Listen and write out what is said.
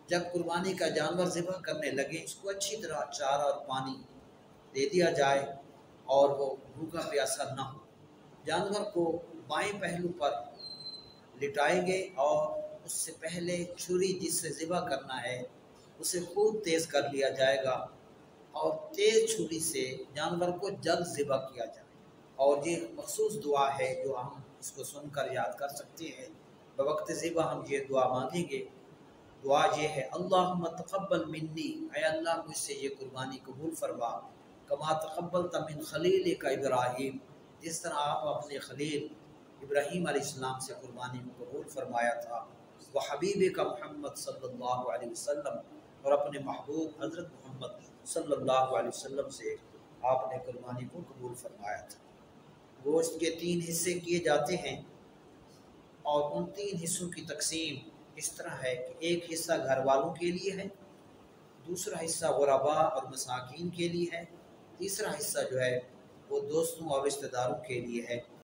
جب قربانی کا جانور ذبح کرنے لگے اس کو اچھی طرح چارہ اور پانی دے دیا جائے اور وہ بھوکا پیاسا نہ ہو۔ جانور کو بائیں پہلو پر لٹائیں گے اور اس سے پہلے چھری جس سے ذبح کرنا ہے اسے خوب تیز کر لیا جائے گا اور تیز چھری سے جانور کو جلد ذبح کیا جائے۔ اور یہ مخصوص دعا ہے جو ہم اس کو سن کر یاد کر سکتے ہیں۔ بوقت ذبح ہم یہ دعا مانگیں گے۔ دعا یہ ہے، اللہم تقبل منی، اے اللہ مجھ سے یہ قربانی قبول فرما، کما تقبلت من خلیلک ابراہیم، جس طرح آپ اپنے خلیل ابراہیم علیہ السلام سے قربانی کو قبول فرمایا تھا، وہ حبیب کا محمد صلی اللہ علیہ وسلم، اور اپنے محبوب حضرت محمد صلی اللہ علیہ وسلم سے آپ نے قربانی کو قبول فرمایا تھا۔ گوشت کے 3 حصے کیے جاتے ہیں اور ان 3 حصوں کی تقسیم اس طرح ہے کہ ایک حصہ گھر والوں کے لیے ہے، دوسرا حصہ غرباء اور مساکین کے لیے ہے، تیسرا حصہ جو ہے وہ دوستوں اور رشتہ داروں کے لیے ہے۔